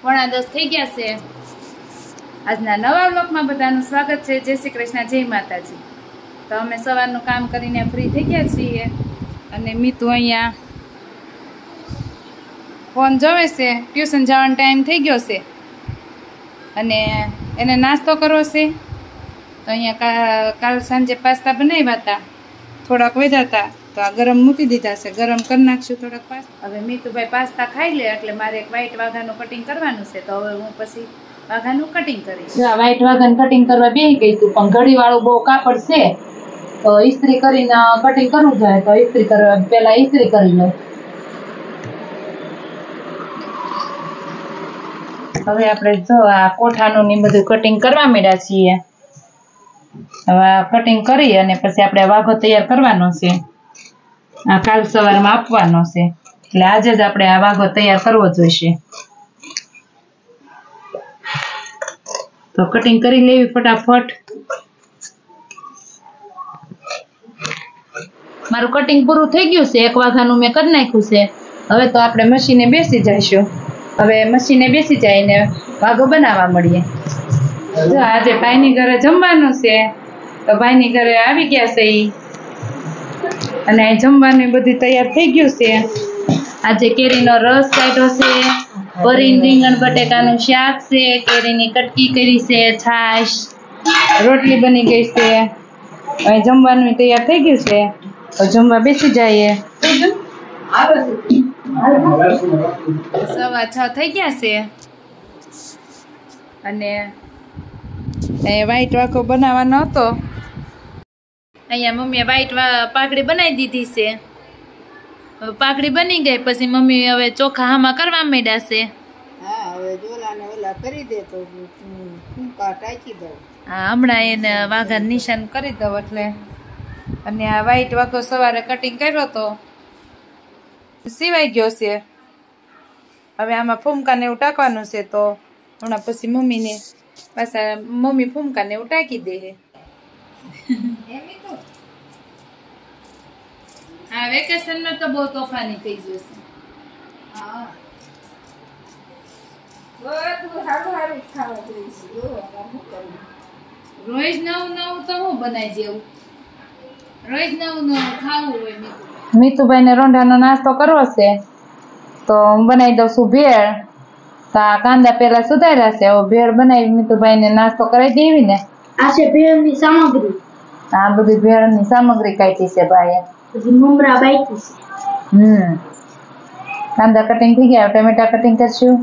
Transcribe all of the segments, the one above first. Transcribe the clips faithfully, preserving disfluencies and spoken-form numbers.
પોણા દસ થઈ ગયા છે। આજના નવા બ્લોગમાં બધાનું સ્વાગત છે। જય શ્રી કૃષ્ણ, જય માતાજી। તો અમે સવારનું કામ કરીને ફ્રી થઈ ગયા છીએ અને મીતુ અહીંયા ફોન જોવે છે। ટ્યુશન જવાનો ટાઈમ થઈ ગયો છે અને એને નાસ્તો કરવો છે। તો અહીંયા કાલ સાંજે પાસ્તા બનાવ્યા હતા, થોડાક વધ્યા હતા તો આ ગરમ મૂકી દીધા છે, ગરમ કરી નાખશું થોડાક પાસ્તા। હવે મીતુભાઈ પાસ્તા ખાઈ લે એટલે મારે એક વ્હાઈટ વાઘાનું કટિંગ કરવાનું છે, તો હવે હું પછી વાઘાનું કટિંગ કરીશ। વ્હાઈટ વાઘાનું કટિંગ કરવા બેસી ગઈ તું, પણ ઘડી વાળું બહુ કાપડ છે તો ઇસ્ત્રી કરીને કટિંગ કરવું જોઈએ, તો ઇસ્ત્રી કરવા પહેલા ઇસ્ત્રી કરી લઉં। હવે આપણે જો આ કોઠાનું ને બધું કટિંગ કરવા માંડ્યા છીએ। હવે આ કટિંગ કરી અને પછી આપણે વાઘો તૈયાર કરવાનો છે, આ કાલ સવારમાં આપવાનો છે, એટલે આજે જ આપણે આ વાઘો તૈયાર કરવો જોઈશે। તો કટિંગ કરી લેવી ફટાફટ। મારું કટિંગ પૂરું થઈ ગયું છે, એક વાઘાનું મેં કરી નાખ્યું છે। હવે તો આપણે મશીને બેસી જઈશું। હવે મશીને બેસી જઈને વાઘો બનાવવા મળીએ। જો આજે ભાઈની ઘરે જમવાનું છે, તો ભાઈની ઘરે આવી ગયા છે ઈ, અને જમવાનું બધું તૈયાર થઈ ગયું છે। આજે કેરીનો રસ કાઢ્યો છે, ભરીને રીંગણ બટેકાનું શાક છે, કેરીની કટકી કરી છે, છાશ, રોટલી બની ગઈ છે। હવે જમવાનું તૈયાર થઈ ગયું છે, તો જમવા બેસી જઈએ। સવા છ થઈ ગયા છે અને વ્હાઈટ વાઘો બનાવવાનો હતો। અહીંયા મમ્મીએ વ્હાઈટ પાઘડી બનાવી દીધી છે। હવે પાઘડી બની ગઈ પછી મમ્મી હવે ચોખા હામાં કરવા માંડ્યા છે। હા, હવે જોલાને ઓલા કરી દે તો ફૂંકા ટાંકી દઉં। હા, હમણાં એને વાઘા નિશાન કરી દઉં એટલે। અને આ વ્હાઈટ વાઘો સવારે કટિંગ કર્યો તો સિવાઈ ગયો છે। હવે આમાં ફૂમકાને એવું ટાંકવાનું છે, તો હમણાં પછી મમ્મીને પાછા મમ્મી ફૂમકાને એવું ટાંકી દે। હા, વેકેશનમાં તો બહુ તોફાની થઈ જશે। હા, બધું સારું સારું ખાવા જોઈશે। જો શું કરવું, રોજ નવું નવું તો હું બનાવી દેવું, રોજ નવું નવું ખાવું હોય। મીતુભાઈ ને રોંઢાનો નાસ્તો કરવો છે, તો હું બનાવી દઉં છું ભેળ। તો આ કાંદા પેલા સુધાર્યા છે, હવે ભેળ બનાવી મીતુભાઈ ને નાસ્તો કરાવી દેવી ને। આ છે ભેળની સામગ્રી। આ બધી ભેળની સામગ્રી કાઢી છે ભાઈએ, પછી મમરા બાકી છે। હમ કાંદા કટિંગ થઈ ગયા, ટમેટા કટિંગ કરશું।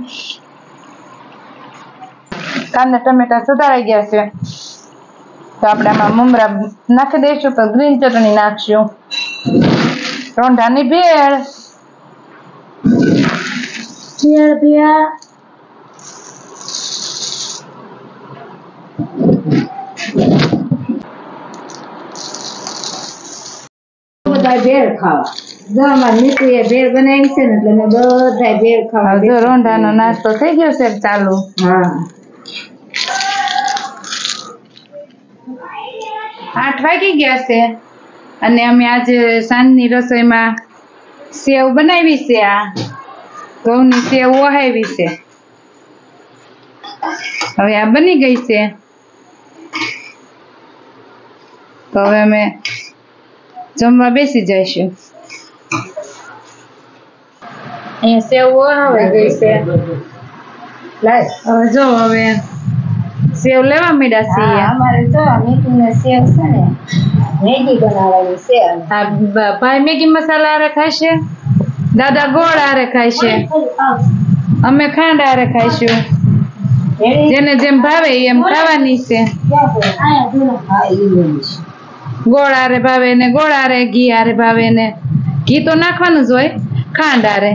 કાંદા ટમેટા સુધારાઈ ગયા છે, તો આપણે આમાં મમરા નાખી દઈશું, તો ગ્રીન ચટણી નાખશું। રોંઢાની ભેળ ભેળ ભેળ બધા ભેળ ખાવા। જો અમારી મીતુએ ભેળ બનાવી છે ને, એટલે મેં બધા ભેળ ખાવા। જો રોંઢાનો નાસ્તો થઈ ગયો છે ચાલુ। હા, આઠ વાગી ગયા છે અને અમે આજે સાંજની રસોઈમાં સેવ બનાવી છે। આ ઘઉંની સેવ ઓહાવી છે, હવે આ બની ગઈ છે। તો હવે અમે જમવા બેસી જઈશું। અહીંયા સેવ ઓહાવાઈ ગઈ છે, હવે જો હવે સેવ લેવા માંડ્યા છીએ। અમારે તો મીઠું સેવ છે ને મેગી બનાવવાની છે। આ ભાઈ મેગી મસાલા હારે ખાશે, દાદા ગોળ હારે ખાશે, અમે ખાંડ હારે ખાઈશું। જેને જેમ ભાવે એમ ખાવાની છે। ગોળ હારે ભાવે ને ગોળ હારે, ઘી હારે ભાવે ને ઘી તો નાખવાનું જ હોય, ખાંડ હારે।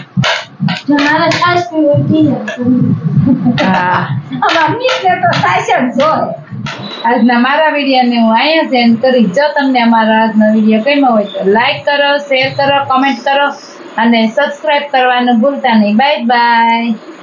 હા, આજના મારા વિડીયોને હું અહીંયા જ એન્ડ કરીશ। જો તમને અમારો આજનો વિડીયો ગમ્યો હોય તો લાઈક કરો, શેર કરો, કમેન્ટ કરો અને સબસ્ક્રાઇબ કરવાનું ભૂલતા નહીં। Bye by.